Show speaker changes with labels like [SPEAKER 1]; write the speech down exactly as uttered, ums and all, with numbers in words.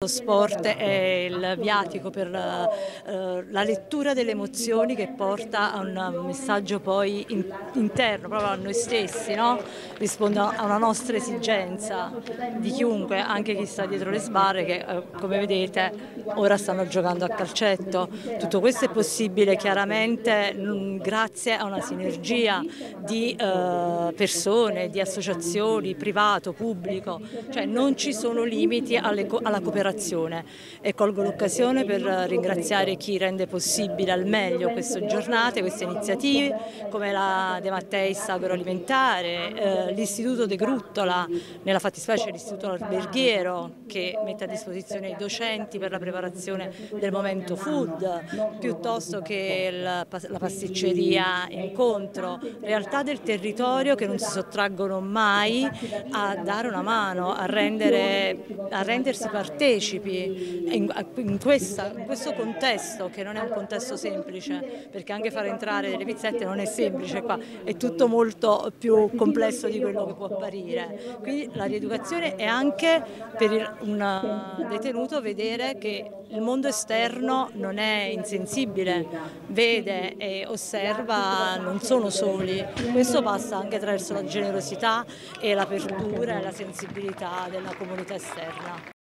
[SPEAKER 1] Lo sport è il viatico per eh, la lettura delle emozioni che porta a un messaggio poi in, interno, proprio a noi stessi, no? Risponde a una nostra esigenza di chiunque, anche chi sta dietro le sbarre che eh, come vedete ora stanno giocando a calcetto. Tutto questo è possibile chiaramente mh, grazie a una sinergia di eh, persone, di associazioni, privato, pubblico, cioè non ci sono limiti alle, alla cooperazione. E colgo l'occasione per ringraziare chi rende possibile al meglio queste giornate, queste iniziative come la De Matteis Agroalimentare, eh, l'Istituto De Gruttola, nella fattispecie l'Istituto Alberghiero che mette a disposizione i docenti per la preparazione del momento food, piuttosto che la, la pasticceria Incontro, realtà del territorio che non si sottraggono mai a dare una mano, a, rendere, a rendersi partecipi in, in, questa, in questo contesto che non è un contesto semplice, perché anche far entrare delle pizzette non è semplice qua, è tutto molto più complesso di quello che può apparire. Quindi la rieducazione è anche per il, un detenuto vedere che il mondo esterno non è insensibile, vede e osserva, non sono soli. Questo passa anche attraverso la generosità e l'apertura e la sensibilità della comunità esterna.